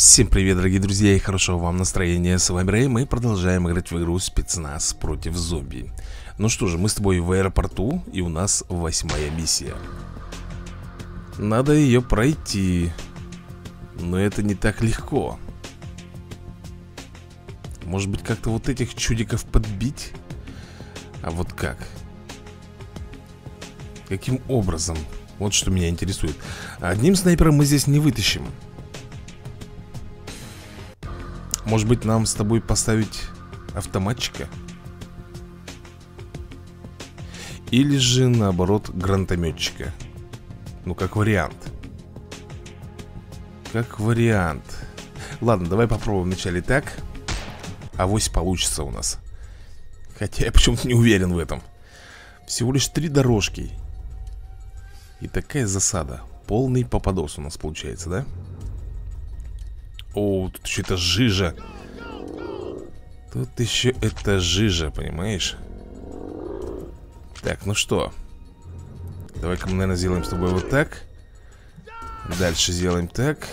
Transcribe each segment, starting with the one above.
Всем привет, дорогие друзья, и хорошего вам настроения. С вами Рэй, мы продолжаем играть в игру Спецназ против зомби. Ну что же, мы с тобой в аэропорту, и у нас 8-я миссия. Надо ее пройти, но это не так легко. Может быть, как-то вот этих чудиков подбить? А вот как? Каким образом? Вот что меня интересует. Одним снайпером мы здесь не вытащим. Может быть, нам с тобой поставить автоматчика? Или же, наоборот, гранатометчика? Ну, как вариант. Как вариант. Ладно, давай попробуем вначале так. Авось получится у нас. Хотя я почему-то не уверен в этом. Всего лишь 3 дорожки. И такая засада. Полный попадос у нас получается, да? О, тут еще это жижа. Тут еще это жижа, понимаешь? Так, ну что? Давай-ка мы, наверное, сделаем с тобой вот так. Дальше сделаем так.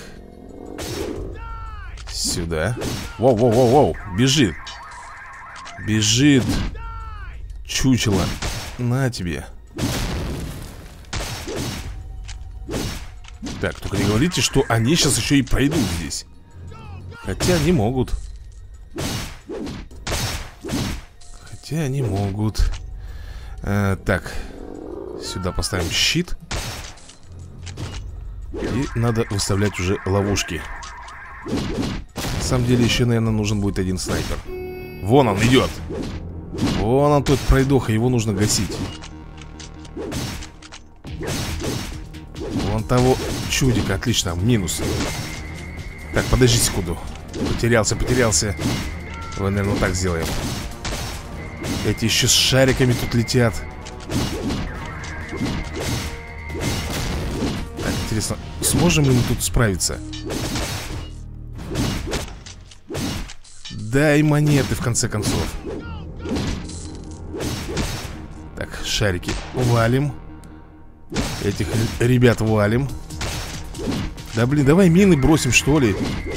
Сюда. Воу-воу-воу-воу, бежит. Бежит. Чучело. На тебе. Так, только не говорите, что они сейчас еще и пройдут здесь. Хотя они могут. Хотя они могут. Так. Сюда поставим щит. И надо выставлять уже ловушки. На самом деле еще, наверное, нужен будет один снайпер. Вон он идет. Вон он тут пройдоха, его нужно гасить. Вон того чудика, отлично, минус. Так, подожди секунду. Потерялся. Давай, наверное, вот так сделаем. Эти еще с шариками тут летят. Так, интересно, сможем ли мы тут справиться? Дай монеты, в конце концов. Так, шарики валим. Этих ребят валим. Да блин, давай мины бросим, что ли.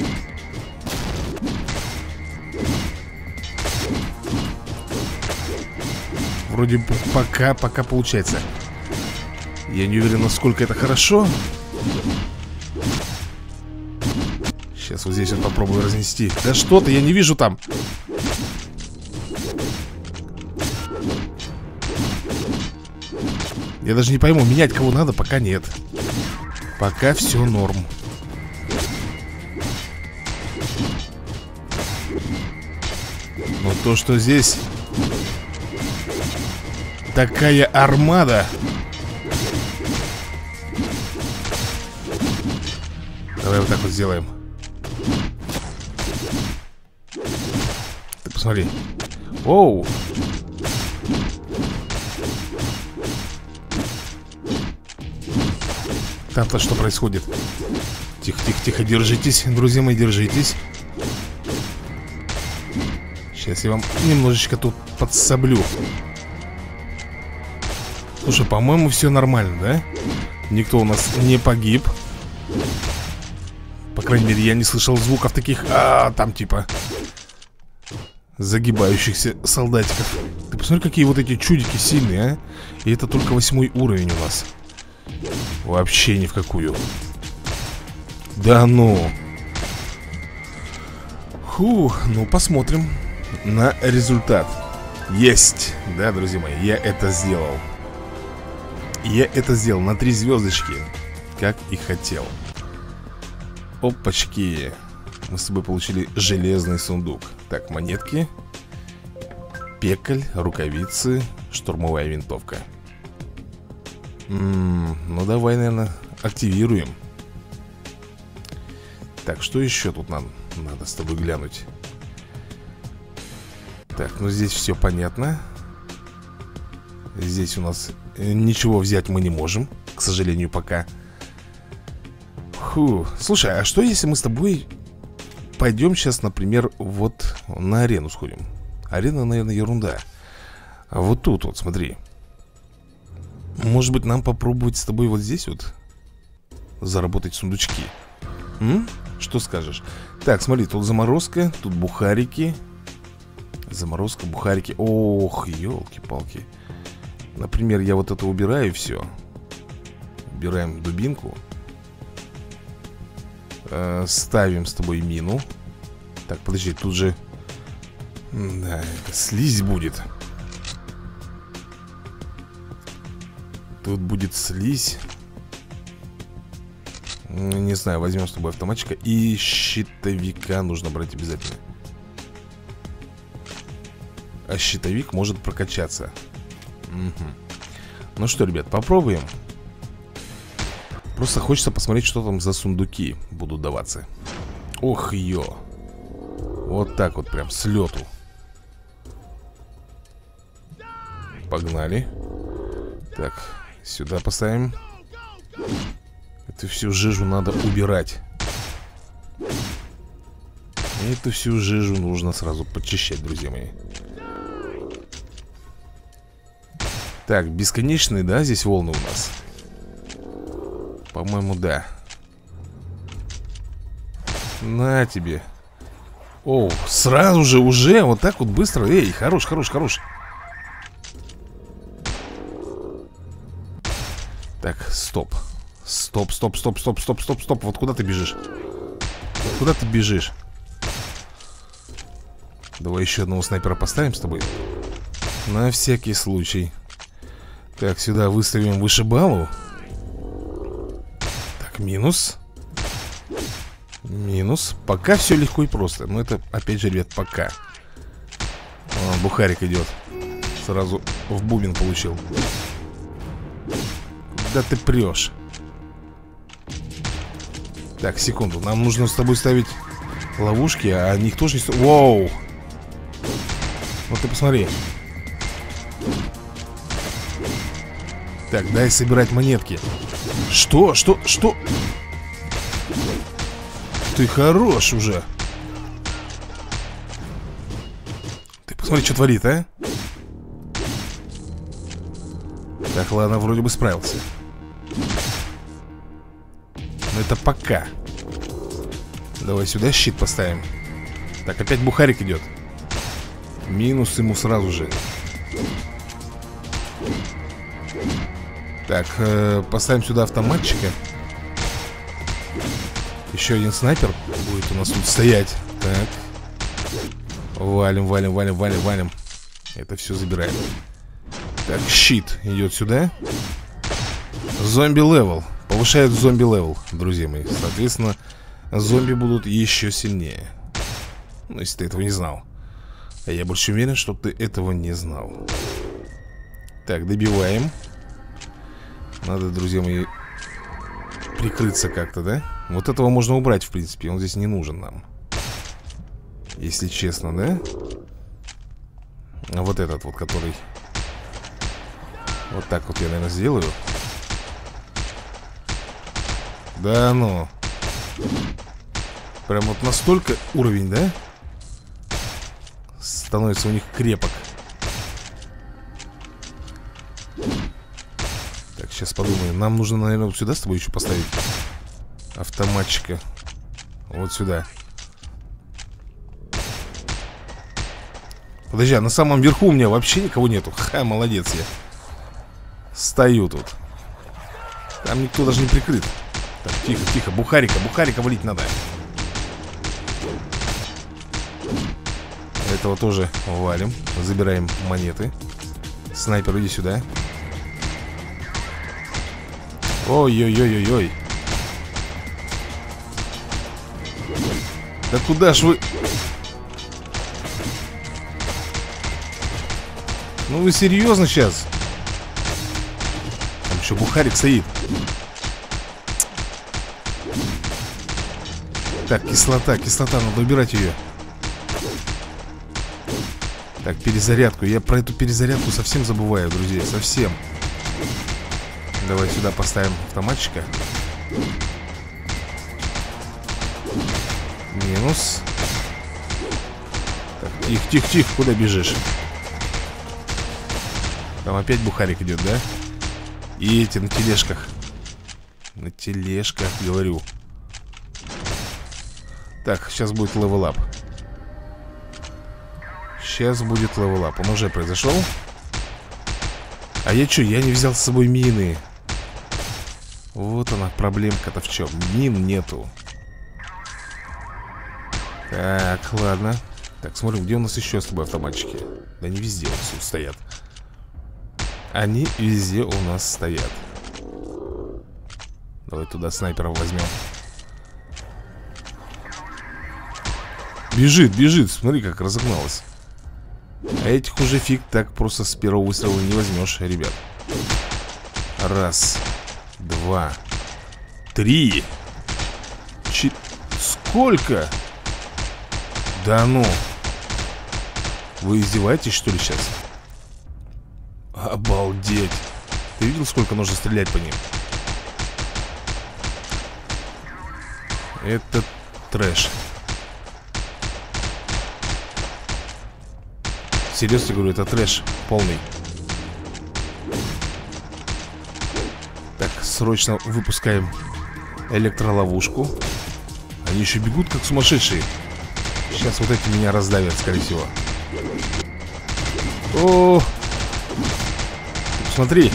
Вроде пока получается. Я не уверен, насколько это хорошо. Сейчас вот здесь вот попробую разнести. Да что-то, я не вижу там. Я даже не пойму, менять кого надо, пока нет. Пока все норм. Но то, что здесь такая армада. Давай вот так вот сделаем. Ты посмотри. Оу. Там-то что происходит? Тихо, держитесь, друзья мои, держитесь. Сейчас я вам немножечко тут подсоблю. Слушай, по-моему, все нормально, да? Никто у нас не погиб. По крайней мере, я не слышал звуков таких, там типа загибающихся солдатиков. Ты посмотри, какие вот эти чудики сильные, а? И это только 8-й уровень у нас. Вообще ни в какую. Да ну. Ну посмотрим на результат. Есть, да, друзья мои, я это сделал. Я это сделал на 3 звездочки, как и хотел. Опачки. Мы с тобой получили железный сундук. Так, монетки. Пекаль, рукавицы, штурмовая винтовка. Ну давай, наверное, активируем. Так, что еще тут нам надо с тобой глянуть? Так, ну здесь все понятно. Здесь у нас ничего взять мы не можем, к сожалению, пока. Слушай, а что если мы с тобой пойдем сейчас, например, вот на арену сходим? Арена, наверное, ерунда. А вот тут вот, смотри. Может быть, нам попробовать с тобой вот здесь вот заработать сундучки? Что скажешь? Так, смотри, тут заморозка, тут бухарики. Заморозка, бухарики. Ох, елки-палки. Например, я вот это убираю все. Убираем дубинку. Ставим с тобой мину. Так, подожди, тут же... Да, это слизь будет. Тут будет слизь. Не знаю, возьмем с тобой автоматчика. И щитовика нужно брать обязательно. А щитовик может прокачаться. Угу. Ну что, ребят, попробуем. Просто хочется посмотреть, что там за сундуки будут даваться. Ох, ё. Вот так вот прям, с лету. Погнали. Так, сюда поставим. Эту всю жижу надо убирать. Эту всю жижу нужно сразу почищать, друзья мои. Так, бесконечные, да, здесь волны у нас? По-моему, да. На тебе. О, сразу же уже, вот так вот быстро. Эй, хорош, хорош, хорош. Так, стоп. Стоп, стоп, стоп, стоп, стоп, стоп, стоп. Вот куда ты бежишь? Куда ты бежишь? Давай еще одного снайпера поставим с тобой. На всякий случай. Так, сюда выставим вышибалу. Так, минус. Минус. Пока все легко и просто. Но это, опять же, ребят, пока. О, бухарик идет. Сразу в бубен получил. Да ты прешь. Так, секунду. Нам нужно с тобой ставить ловушки, а никто же не... Воу! Вот ты посмотри. Так, дай собирать монетки. Что? Что? Что? Ты хорош уже. Ты посмотри, что творит, а? Так, ладно, вроде бы справился. Но это пока. Давай сюда щит поставим. Так, опять бухарик идет. Минус ему сразу же. Так, поставим сюда автоматчика. Еще один снайпер будет у нас тут стоять. Так. Валим, валим, валим, валим, валим. Это все забираем. Так, щит идет сюда. Зомби-левел. Повышает зомби-левел, друзья мои. Соответственно, зомби будут еще сильнее. Ну, если ты этого не знал. А я больше уверен, что ты этого не знал. Так, добиваем. Надо, друзья мои, прикрыться как-то, да? Вот этого можно убрать, в принципе. Он здесь не нужен нам. Если честно, да? А вот этот вот, который... Вот так вот я, наверное, сделаю. Да ну. Прям вот настолько уровень, да? Становится у них крепок. Так, сейчас подумаем. Нам нужно, наверное, вот сюда с тобой еще поставить автоматчика. Вот сюда. Подожди, а на самом верху у меня вообще никого нету. Ха, молодец я. Стою тут. Там никто даже не прикрыт. Так, тихо, тихо, бухарика валить надо. Этого тоже валим. Забираем монеты. Снайпер, иди сюда. Ой-ой-ой-ой-ой. Да куда ж вы? Ну вы серьезно сейчас? Там еще бухарик стоит. Так, кислота, надо убирать ее. Так, перезарядку. Я про эту перезарядку совсем забываю, друзья, совсем. Давай сюда поставим автоматчика. Минус. Так, тихо, куда бежишь? Там опять бухарик идет, да? И эти на тележках. На тележках, говорю. Так, сейчас будет левелап. Сейчас будет левелап. Он уже произошел. А я что, я не взял с собой мины. Вот она, проблемка-то в чем. Мин нету. Так, ладно. Так, смотрим, где у нас еще с тобой автоматчики. Да не везде у нас тут стоят. Они везде у нас стоят. Давай туда снайперов возьмем. Бежит, бежит, смотри, как разогналась. А этих уже фиг так просто с первого выстрела не возьмешь, ребят. Раз, два, три. Сколько? Да ну. Вы издеваетесь, что ли, сейчас? Обалдеть. Ты видел, сколько нужно стрелять по ним? Это трэш. Серьезно говорю, это трэш полный. Так, срочно выпускаем электроловушку. Они еще бегут, как сумасшедшие. Сейчас вот эти меня раздавят, скорее всего. О, смотри.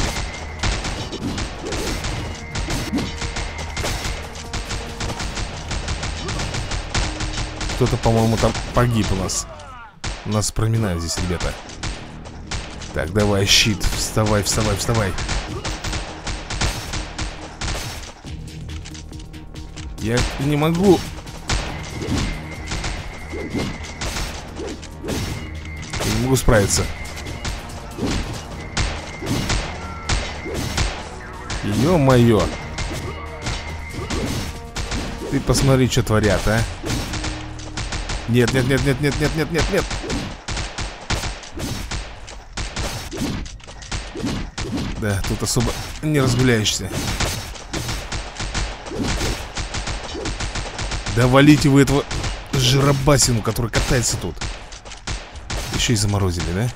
Кто-то, по-моему, там погиб у нас. Нас проминают здесь, ребята. Так, давай, щит. Вставай, вставай, вставай. Я не могу. Я не могу справиться. Ё-моё. Ты посмотри, что творят, а. Нет, нет, нет, нет, нет, нет, нет, нет, нет. Да, тут особо не разгуляешься. Да валите вы этого жиробасину, который катается тут. Еще и заморозили, да?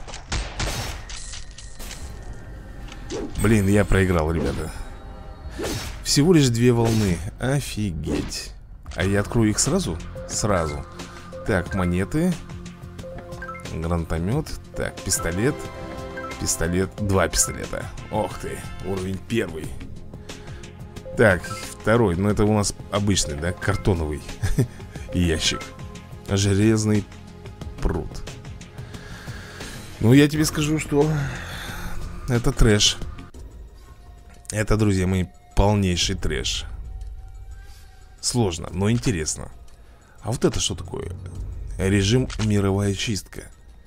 Блин, я проиграл, ребята. Всего лишь 2 волны. Офигеть. А я открою их сразу? Сразу. Так, монеты. Гранатомет. Так, пистолет. Пистолет, 2 пистолета. Ох ты, уровень 1. Так, 2, ну это у нас обычный, да, картоновый ящик. Железный пруд. Ну, я тебе скажу, что это трэш. Это, друзья мои, полнейший трэш. Сложно, но интересно. А вот это что такое? Режим мировая чистка.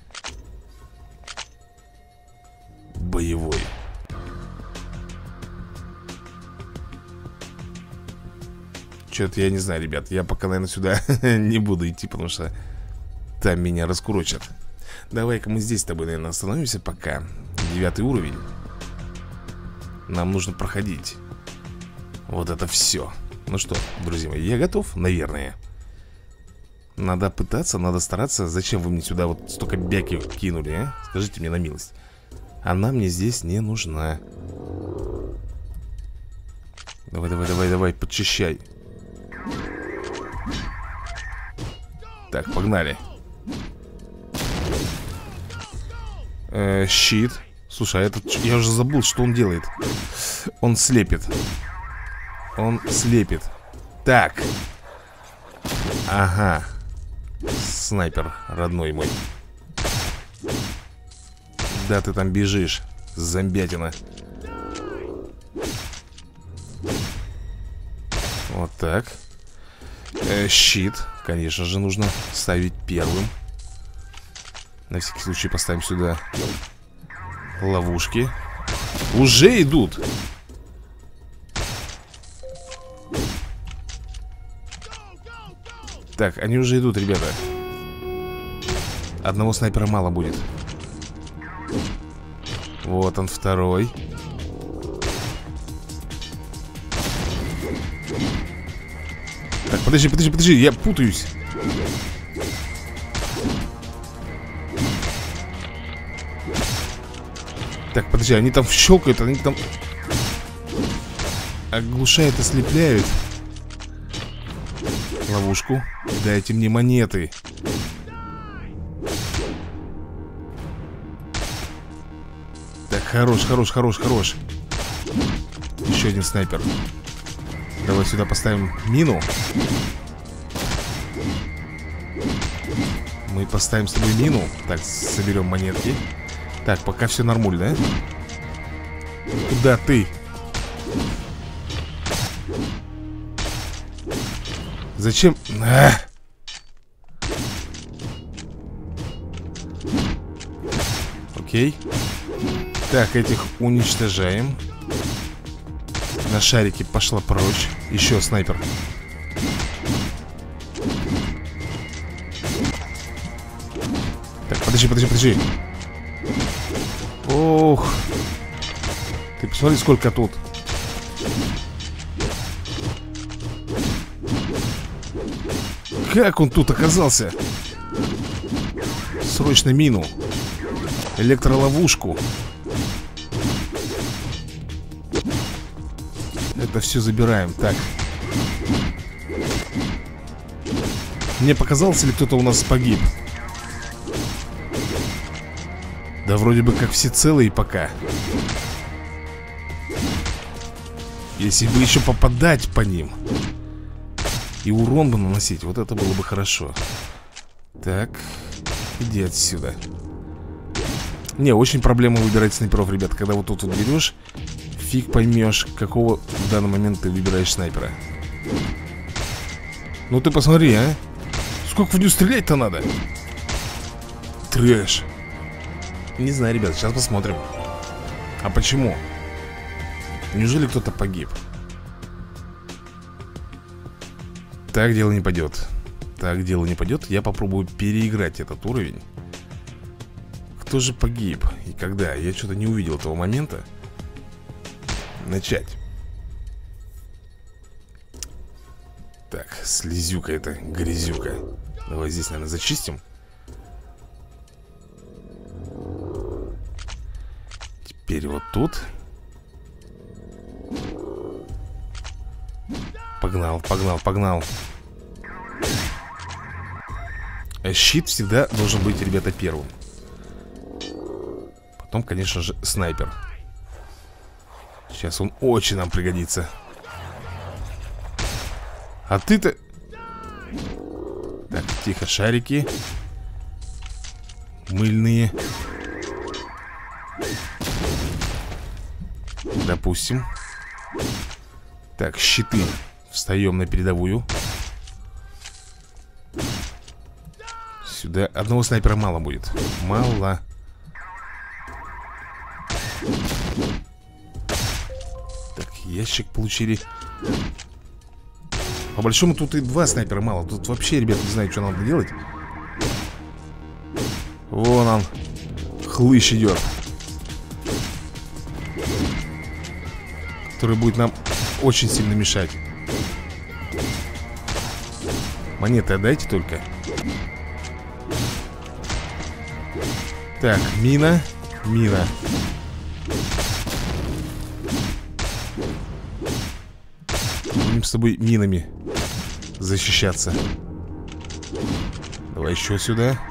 Боевой. Что-то я не знаю, ребят. Я пока, наверное, сюда не буду идти, потому что там меня раскурочат. Давай-ка мы здесь с тобой, наверное, остановимся пока. 9 уровень. Нам нужно проходить вот это все. Ну что, друзья мои, я готов? Наверное. Надо пытаться, надо стараться. Зачем вы мне сюда вот столько бяки кинули, а? Скажите мне на милость. Она мне здесь не нужна. Давай, давай, давай, давай, подчищай. Так, погнали. Щит. Слушай, а этот... Я уже забыл, что он делает. Он слепит. Он слепит. Так. Ага. Снайпер, родной мой. Да ты там бежишь, зомбятина. Вот так. Щит, конечно же, нужно ставить первым. На всякий случай поставим сюда ловушки. Уже идут. Так, они уже идут, ребята. Одного снайпера мало будет. Вот он, второй. Так, подожди, подожди, подожди, я путаюсь. Так, подожди, они там щелкают, они там оглушают, ослепляют. Ловушку. Дайте мне монеты. Так, хорош. Еще один снайпер. Давай сюда поставим мину. Мы поставим с тобой мину. Так, соберем монетки. Так, пока все нормально, да? Куда ты? Зачем? Окей. Так, этих уничтожаем. На шарике пошла прочь. Еще снайпер. Так, подожди. Ох. Ты посмотри, сколько тут. Как он тут оказался? Срочно мину. Электроловушку. Это все забираем. Так. Мне показалось, ли кто-то у нас погиб? Да вроде бы как все целые пока. Если бы еще попадать по ним и урон бы наносить, вот это было бы хорошо. Так, иди отсюда. Не, очень проблема выбирать снайперов, ребят. Когда вот тут вот берешь, фиг поймешь, какого в данный момент ты выбираешь снайпера. Ну ты посмотри, а. Сколько в нее стрелять-то надо? Трэш. Не знаю, ребят, сейчас посмотрим. А почему? Неужели кто-то погиб? Так дело не пойдет. Так дело не пойдет. Я попробую переиграть этот уровень. Кто же погиб и когда? Я что-то не увидел этого момента. Начать. Так, слезюка это, грязюка. Давай здесь, наверное, зачистим. Теперь вот тут. Погнал. Щит всегда должен быть, ребята, первым. Потом, конечно же, снайпер. Сейчас он очень нам пригодится. А ты-то... Так, тихо, шарики. Мыльные. Допустим. Так, щиты. Встаем на передовую. Сюда одного снайпера мало будет. Мало. Так, ящик получили. По большому тут и два снайпера мало. Тут вообще, ребят, не знаю, что надо делать. Вон он. Хлыщ идет. Который будет нам очень сильно мешать. Монеты отдайте только. Так, мина. Будем с тобой минами защищаться. Давай еще сюда.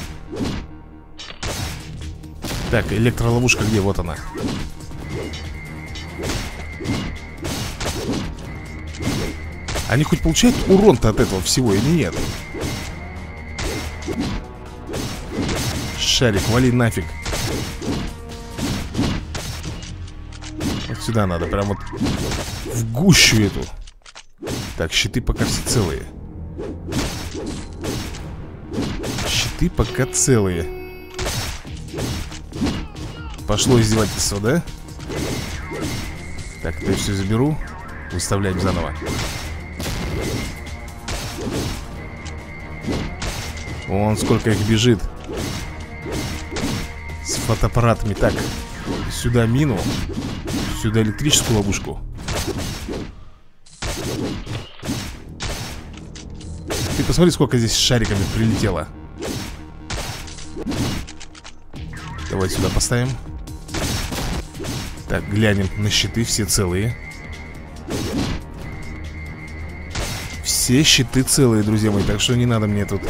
Так, электроловушка где? Вот она. Они хоть получают урон-то от этого всего или нет? Шарик, вали нафиг. Вот сюда надо, прям вот в гущу эту. Так, щиты пока все целые. Щиты пока целые. Пошло издевательство, да? Так, это я все заберу. Выставляем заново. Вон сколько их бежит. С фотоаппаратами. Так, сюда мину. Сюда электрическую ловушку. Ты посмотри, сколько здесь шариками прилетело. Давай сюда поставим. Так, глянем на щиты, все целые. Все щиты целые, друзья мои. Так что не надо мне тут.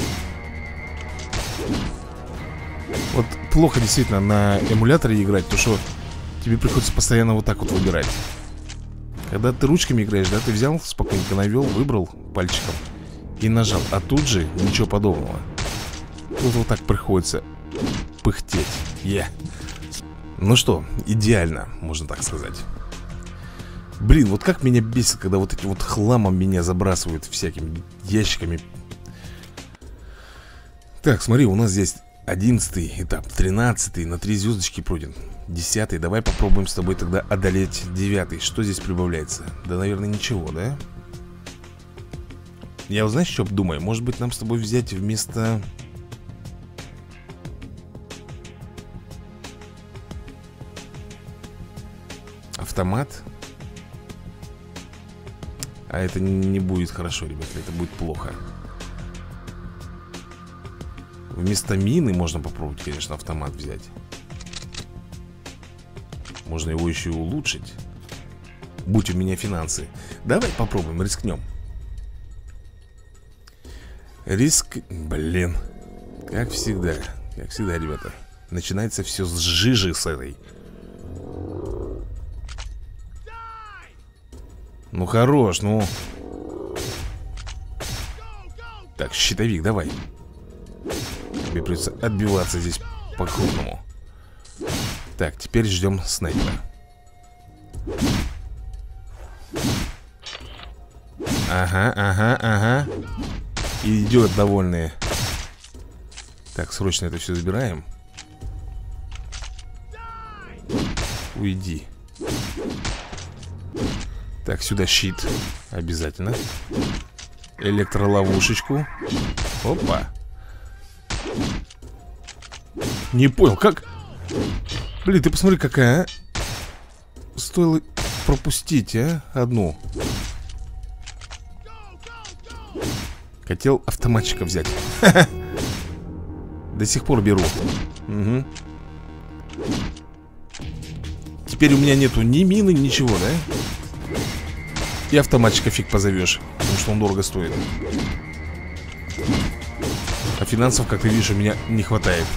Вот плохо действительно на эмуляторе играть, потому что тебе приходится постоянно вот так вот выбирать. Когда ты ручками играешь, да, ты взял, спокойненько навел, выбрал пальчиком и нажал. А тут же ничего подобного. Тут вот так приходится пыхтеть. Ну что, идеально, можно так сказать. Блин, вот как меня бесит, когда вот этим вот хламом меня забрасывают всякими ящиками. Так, смотри, у нас здесь 11 этап, 13 на 3 звездочки пройден, 10. Давай попробуем с тобой тогда одолеть 9. Что здесь прибавляется? Да, наверное, ничего, да? Я вот знаешь, что думаю? Может быть, нам с тобой взять вместо... автомат? А это не будет хорошо, ребята, это будет плохо. Вместо мины можно попробовать, конечно, автомат взять. Можно его еще и улучшить. Будь у меня финансы. Давай попробуем, рискнем. Риск, блин. Как всегда, ребята. Начинается все с жижи с этой. Ну хорош, ну. Так, щитовик, давай. Тебе придется отбиваться здесь по-крупному. Так, теперь ждем снайпера. Ага. Идет довольные. Так, срочно это все забираем. Уйди. Так, сюда щит. Обязательно. Электроловушечку. Опа. Не понял, как? Блин, ты посмотри, какая, а? Стоило пропустить, а? Одну. Хотел автоматчика взять. До сих пор беру. Угу. Теперь у меня нету ни мины, ничего, да? И автоматчика фиг позовешь, потому что он дорого стоит. А финансов, как ты видишь, у меня не хватает.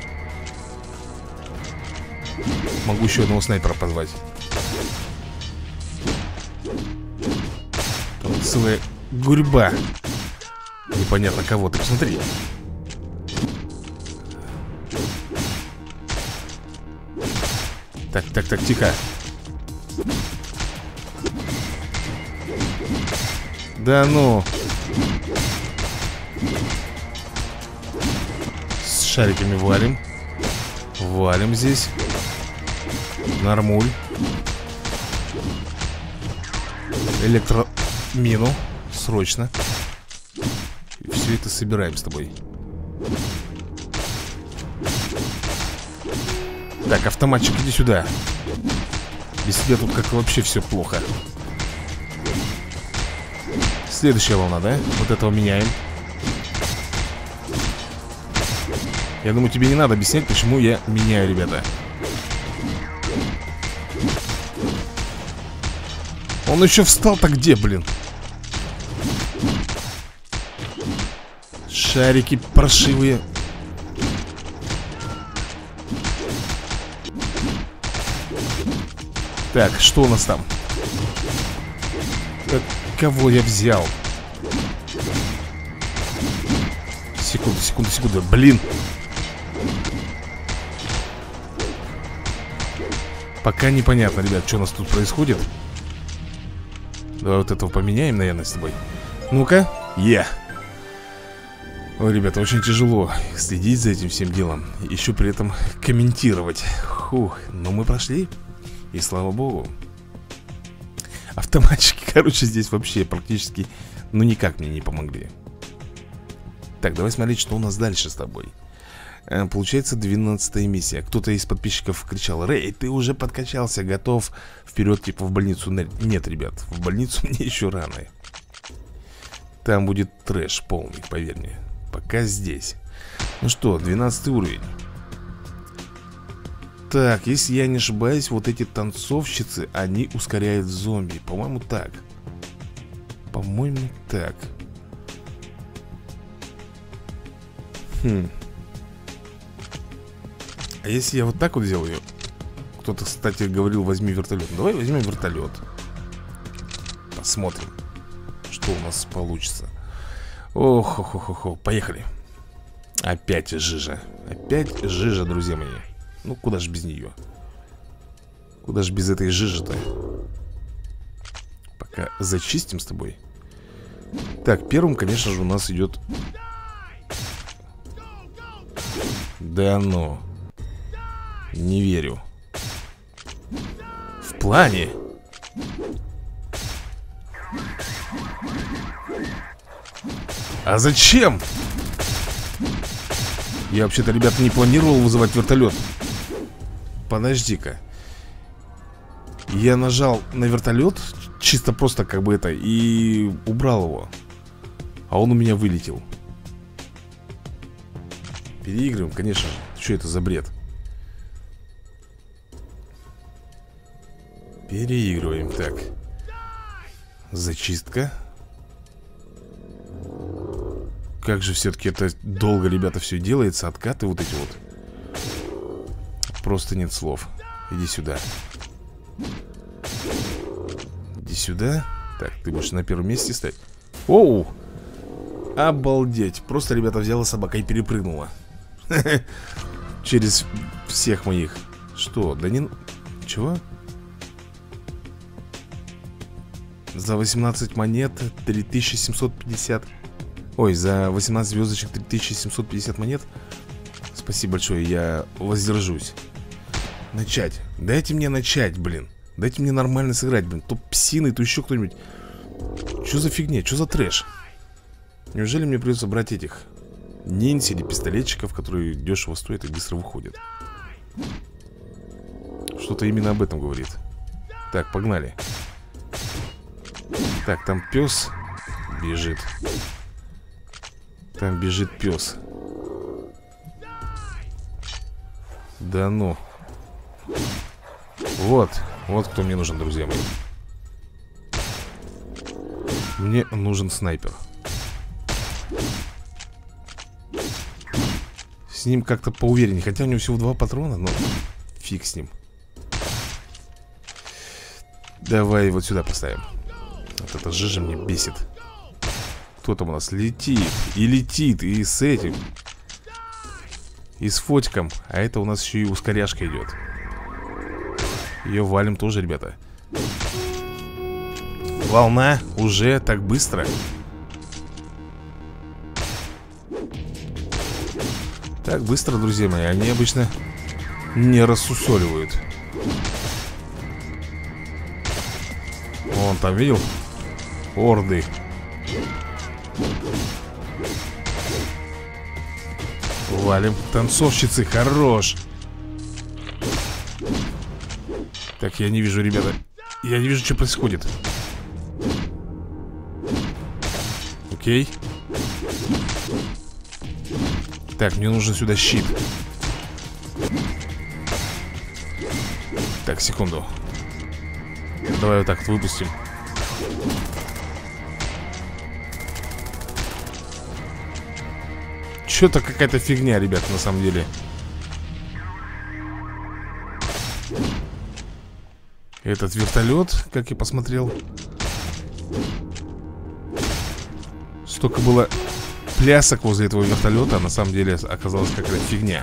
Могу еще одного снайпера позвать. Там целая гурьба. Непонятно кого, ты посмотри. Так, тихо. Да ну. С шариками валим. Валим здесь. Нормуль. Электромину. Срочно. И все это собираем с тобой. Так, автоматчик, иди сюда. Без тебя тут как вообще все плохо. Следующая волна, да? Вот этого меняем. Я думаю, тебе не надо объяснять, почему я меняю, ребята. Он еще встал-то где, блин? Шарики паршивые. Так, что у нас там? Кого я взял? Секунду. Блин. Пока непонятно, ребят, что у нас тут происходит. Давай вот этого поменяем, наверное, с тобой. Ну-ка. Ой, ребята, очень тяжело следить за этим всем делом. Еще при этом комментировать. Но мы прошли. И слава богу. Автоматчики, короче, здесь вообще практически, ну, никак мне не помогли. Так, давай смотреть, что у нас дальше с тобой. Получается 12-я миссия. Кто-то из подписчиков кричал: Рэй, ты уже подкачался, готов вперед, типа в больницу. Нет, ребят, в больницу мне еще рано. Там будет трэш полный, поверь мне. Пока здесь. Ну что, 12 уровень. Так, если я не ошибаюсь, вот эти танцовщицы, они ускоряют зомби. По-моему, так. А если я вот так вот сделаю? Кто-то, кстати, говорил, возьми вертолет. Давай возьмем вертолет. Посмотрим, что у нас получится. Ох, поехали. Опять жижа. Опять жижа, друзья мои. Ну, куда ж без нее? Куда ж без этой жижи-то? Пока зачистим с тобой. Так, первым, конечно же, у нас идет... Да ну. Не верю. В плане. А зачем? Я вообще-то, ребята, не планировал вызывать вертолет. Подожди-ка. Я нажал на вертолет, чисто просто как бы это, и убрал его. А он у меня вылетел. Переигрываем, конечно же. Что это за бред? Переигрываем, так. Зачистка. Как же все-таки это долго, ребята, все делается. Откаты вот эти вот. Просто нет слов. Иди сюда. Иди сюда. Так, ты будешь на первом месте стоять. Оу! Обалдеть. Просто, ребята, взяла собака и перепрыгнула. Через всех моих. Что? Да не... Чего? За 18 монет 3750. Ой, за 18 звездочек 3750 монет. Спасибо большое, я воздержусь. Начать. Дайте мне начать, блин. Дайте мне нормально сыграть, блин. То псины, то еще кто-нибудь. Что за фигня, что за трэш? Неужели мне придется брать этих ниндзя или пистолетчиков, которые дешево стоят и быстро выходят? Что-то именно об этом говорит. Так, погнали. Так, там пес бежит. Там бежит пес. Да ну. Вот кто мне нужен, друзья мои. Мне нужен снайпер. С ним как-то поувереннее. Хотя у него всего 2 патрона, но фиг с ним. Давай вот сюда поставим. Вот эта жижа мне бесит. Кто там у нас летит? И летит, и с этим. И с фотиком. А это у нас еще и ускоряшка идет. Ее валим тоже, ребята. Волна уже так быстро. Так быстро, друзья мои. Они обычно не рассусоливают. Вон там, видел? Орды. Валим. Танцовщицы, хорош. Так, я не вижу, ребята. Я не вижу, что происходит. Окей. Так, мне нужен сюда щит. Так, секунду. Давай вот так вот выпустим. Что-то какая-то фигня, ребят, на самом деле. Этот вертолет, как я посмотрел, столько было плясок возле этого вертолета, а на самом деле оказалась какая-то фигня.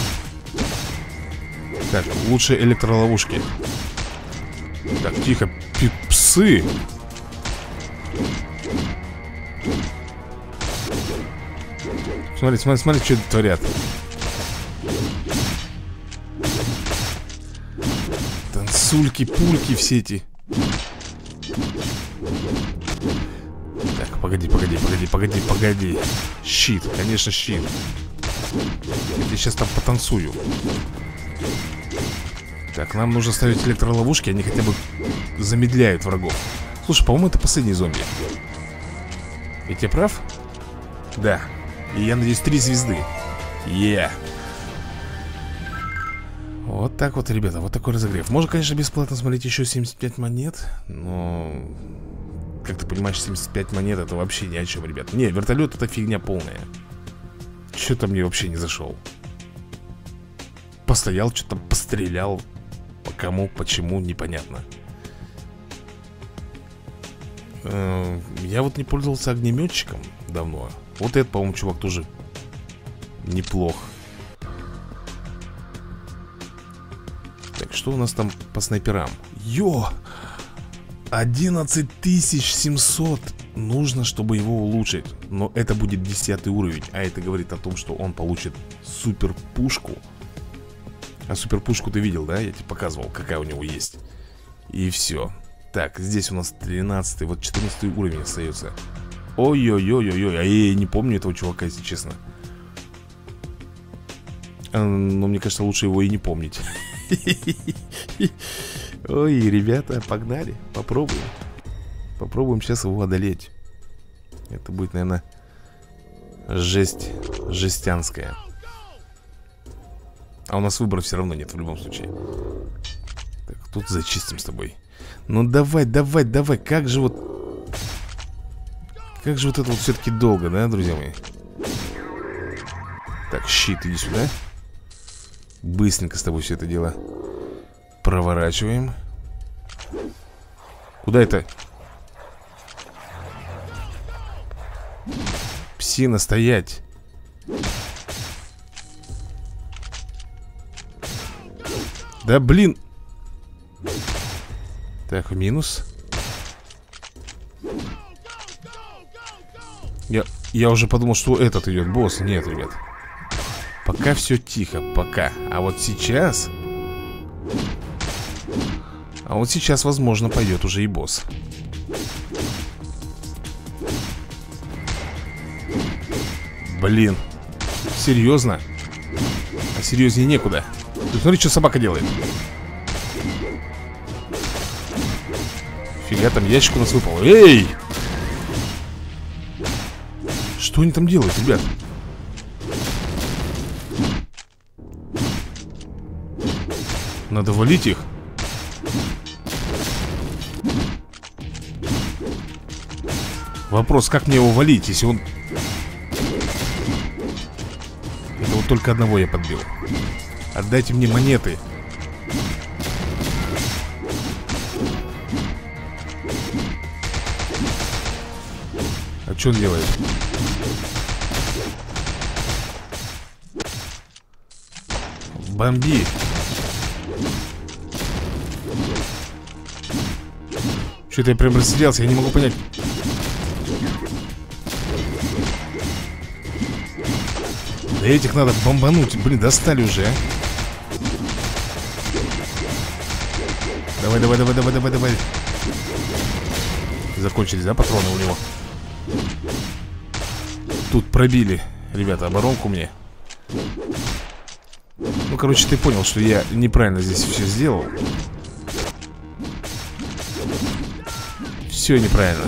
Так, лучше электроловушки. Так, тихо, псы. Смотри, что это творят. Танцульки, пульки все эти. Так, погоди. Щит, конечно, щит. Я сейчас там потанцую. Так, нам нужно ставить электроловушки. Они хотя бы замедляют врагов. Слушай, по-моему, это последний зомби. Ведь я прав? Да. И я надеюсь, 3 звезды. Вот так вот, ребята, вот такой разогрев. Можно, конечно, бесплатно смотреть еще 75 монет. Но, как ты понимаешь, 75 монет это вообще ни о чем, ребят. Не, вертолет это фигня полная. Что-то мне вообще не зашел. Постоял, что-то пострелял. По кому, почему, непонятно. Я вот не пользовался огнеметчиком давно. Вот этот, по-моему, чувак тоже неплох. Так, что у нас там по снайперам? 11700. Нужно, чтобы его улучшить. Но это будет 10 уровень. А это говорит о том, что он получит супер пушку. А супер пушку ты видел, да? Я тебе показывал, какая у него есть. И все. Так, здесь у нас 13-й, вот 14 уровень остается. Ой-ой-ой-ой-ой. А я не помню этого чувака, если честно. Но мне кажется, лучше его и не помнить. Ой, ребята, погнали. Попробуем. Попробуем сейчас его одолеть. Это будет, наверное, жесть жестянская. А у нас выбора все равно нет в любом случае. Так, тут зачистим с тобой. Ну давай, давай, давай. Как же вот это вот все-таки долго, да, друзья мои? Так, щит, иди сюда. Быстренько с тобой все это дело проворачиваем. Куда это? Псина, стоять. Да блин. Так, минус. Я уже подумал, что этот идет босс. Нет, ребят. Пока все тихо, пока. А вот сейчас, возможно, пойдет уже и босс. Блин. Серьезно? А серьезнее некуда. Ты смотри, что собака делает. Фига, там ящик у нас выпал. Эй! Что они там делают, ребят? Надо валить их. Вопрос, как мне его валить, если он... Это вот только одного я подбил. Отдайте мне монеты. А что он делает? Бомби. Что-то я прям растерялся, я не могу понять. Да этих надо бомбануть. Блин, достали уже, а. Давай, давай, давай, давай, давай, давай. Закончились, да, патроны у него? Тут пробили, ребята, оборонку мне. Ну, короче, ты понял, что я неправильно здесь все сделал. Все неправильно.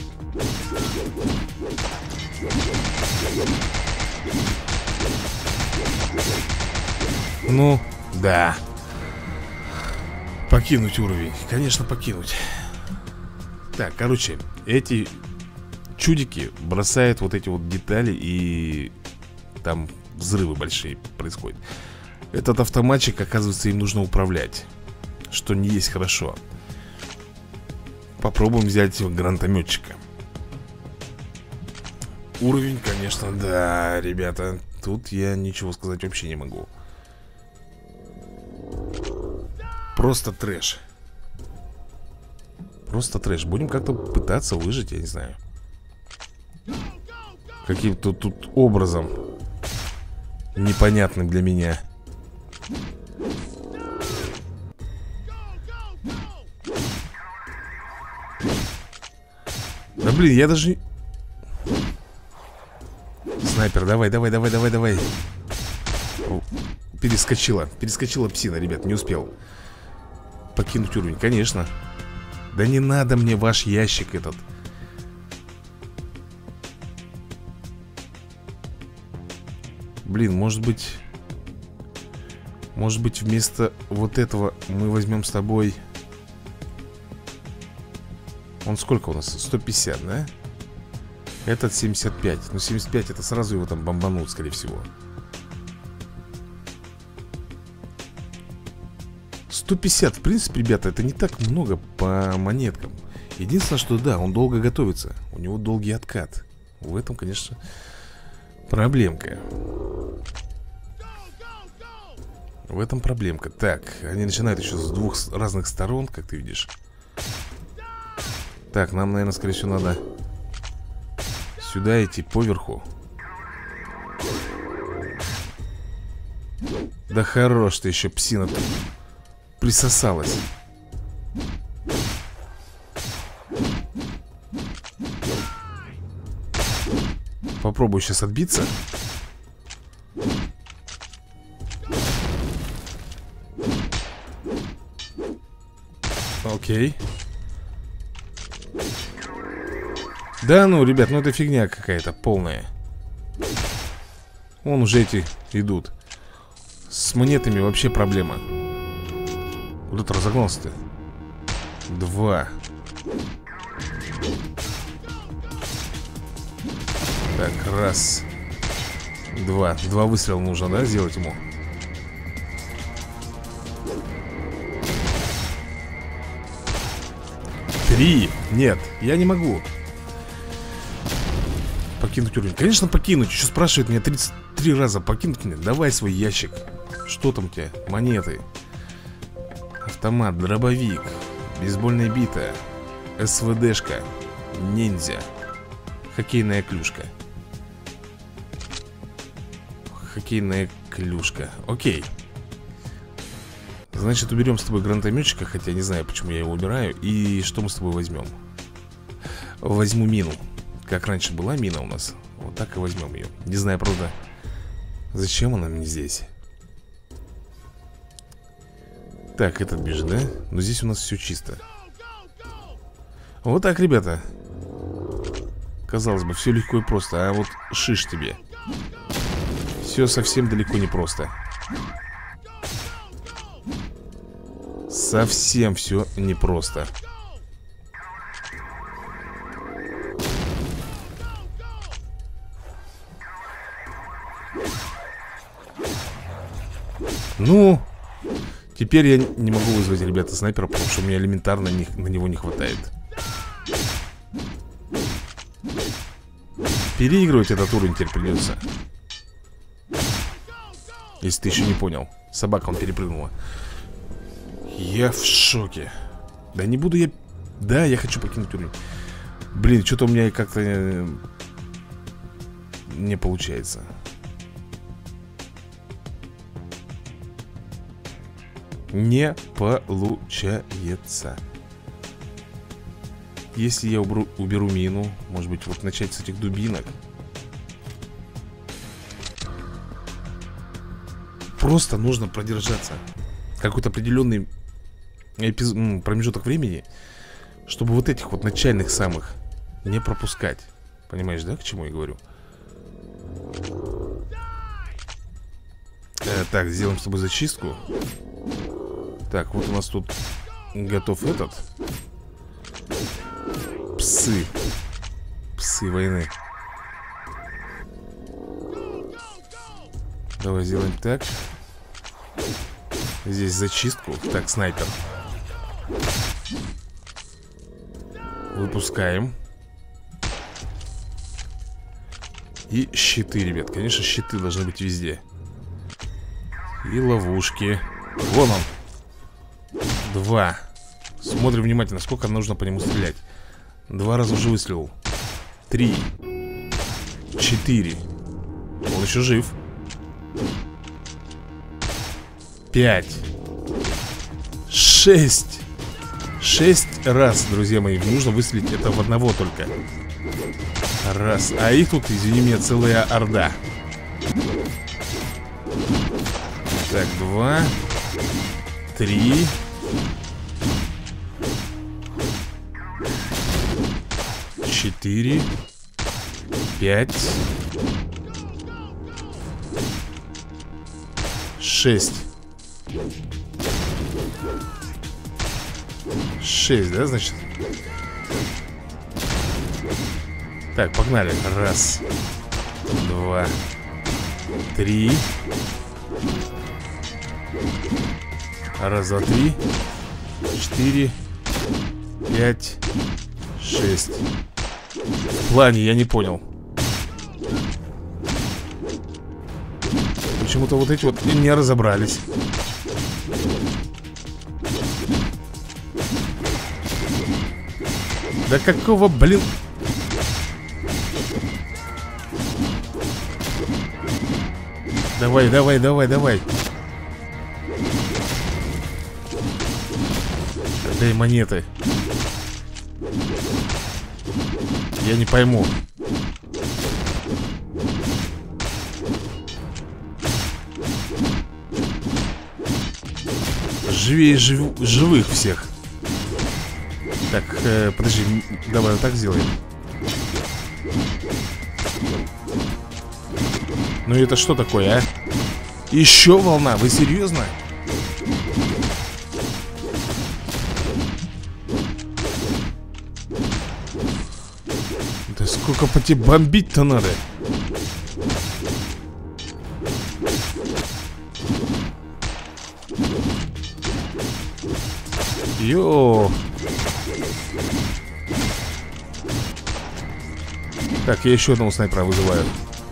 Ну, да. Покинуть уровень. Конечно, покинуть. Так, короче, эти чудики бросают вот эти вот детали, и там взрывы большие происходят. Этот автоматчик, оказывается, им нужно управлять, что не есть хорошо. Попробуем взять гранатометчика. Уровень, конечно, да, ребята. Тут я ничего сказать вообще не могу. Просто трэш. Просто трэш. Будем как-то пытаться выжить, я не знаю. Каким-то тут образом непонятным для меня. Да блин, я даже... Снайпер, давай, давай, давай, давай, давай. Перескочила псина, ребят, не успел покинуть уровень, конечно. Да не надо мне ваш ящик этот. Блин, может быть, вместо вот этого мы возьмем с тобой... Он сколько у нас? 150, да? Этот 75. Ну 75 это сразу его там бомбанут, скорее всего. 150, в принципе, ребята, это не так много по монеткам. Единственное, что да, он долго готовится. У него долгий откат. В этом, конечно, проблемка. В этом проблемка. Так, они начинают еще с двух разных сторон, как ты видишь. Так, нам, наверное, скорее всего, надо сюда идти поверху. Да хорош ты еще, псина тут присосалась. Попробую сейчас отбиться. Окей. Да ну, ребят, ну это фигня какая-то полная. Вон уже эти идут. С монетами вообще проблема. Вот это разогнался-то. 2. Так, раз. 2. 2 выстрела нужно, да, сделать ему? Три. Нет, я не могу покинуть уровень. Конечно, покинуть. Еще спрашивает меня 33 раза покинуть меня. Давай свой ящик. Что там у тебя? Монеты. Автомат, дробовик, бейсбольная бита, СВДшка, ниндзя, хоккейная клюшка. Хоккейная клюшка. Окей. Значит, уберем с тобой гранатометчика. Хотя не знаю, почему я его убираю. И что мы с тобой возьмем? Возьму мину. Как раньше была мина у нас. Вот так и возьмем ее. Не знаю, правда, зачем она мне здесь. Так, этот бежит, да? Но здесь у нас все чисто. Вот так, ребята. Казалось бы, все легко и просто. А вот шиш тебе. Все совсем далеко не просто. Совсем все непросто. Ну, теперь я не могу вызвать, ребята, снайпера, потому что у меня элементарно на него не хватает. Переигрывать этот уровень теперь придется. Если ты еще не понял. Собака он перепрыгнула. Я в шоке. Да не буду я... Да, я хочу покинуть уровень. Блин, что-то у меня как-то не получается. Не получается. Если я уберу мину, может быть, вот начать с этих дубинок. Просто нужно продержаться какой-то определенный промежуток времени, чтобы вот этих вот начальных самых не пропускать. Понимаешь, да, к чему я говорю? Так, сделаем с тобой зачистку. Так, вот у нас тут готов этот. Псы. Псы войны. Давай сделаем так. Здесь зачистку. Так, снайпер. Выпускаем. И щиты, ребят. Конечно, щиты должны быть везде. И ловушки. Вон он. 2. Смотрим внимательно, сколько нужно по нему стрелять. 2 раза уже выстрелил. 3. 4. Он еще жив. 5. 6. 6 раз, друзья мои. Нужно выстрелить это в одного только. Раз. А их тут, извини меня, целая орда. Так, 2. 3. 4. 5. 6. 6, да, значит? Так, погнали. Раз, два, три. Раз, два, три, 4, 5, 6. В плане, я не понял. Почему-то вот эти вот не разобрались. Да какого, блин? Давай, давай, давай, давай. Дай монеты. Я не пойму. Живее живых всех. Так, подожди, давай вот так сделаем. Ну это что такое, а? Еще волна, вы серьезно? Да сколько по тебе бомбить-то надо? Йо. Так, я еще одного снайпера вызываю.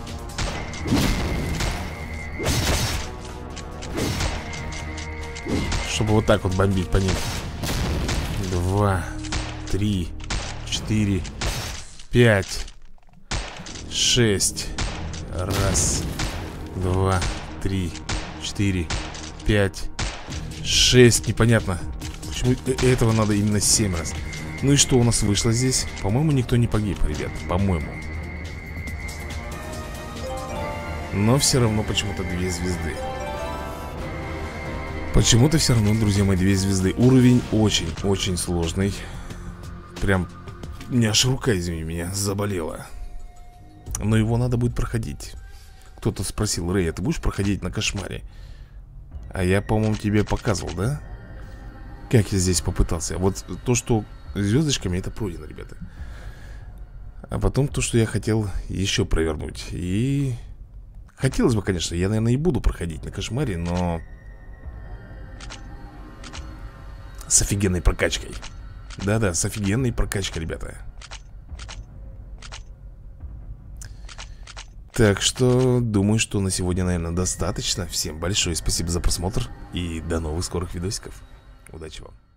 Чтобы вот так вот бомбить по ним. 2, 3, 4, 5, 6. Раз, 2, 3, 4, 5, 6. Непонятно. Почему этого надо именно 7 раз? Ну и что у нас вышло здесь? По-моему, никто не погиб, ребят. По-моему. Но все равно почему-то 2 звезды. Почему-то все равно, друзья мои, 2 звезды. Уровень очень-очень сложный. Прям, у меня аж рука, извини меня, заболела. Но его надо будет проходить. Кто-то спросил: Рэй, а ты будешь проходить на кошмаре? А я, по-моему, тебе показывал, да? Как я здесь попытался. Вот то, что звездочками, это пройдено, ребята. А потом то, что я хотел еще провернуть. И... хотелось бы, конечно, я, наверное, и буду проходить на кошмаре, но... с офигенной прокачкой. Да-да, с офигенной прокачкой, ребята. Так что, думаю, что на сегодня, наверное, достаточно. Всем большое спасибо за просмотр. И до новых скорых видосиков. Удачи вам.